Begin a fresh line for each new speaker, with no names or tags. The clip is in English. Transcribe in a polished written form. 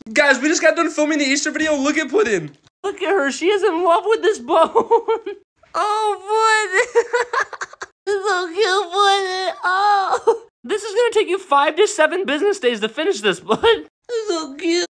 Guys, we just got done filming the Easter video. Look at Puddin.
Look at her. She is in love with this bone. Oh, Puddin. So cute, Puddin. Oh. This is going to take you 5 to 7 business days to finish this, bud. So cute.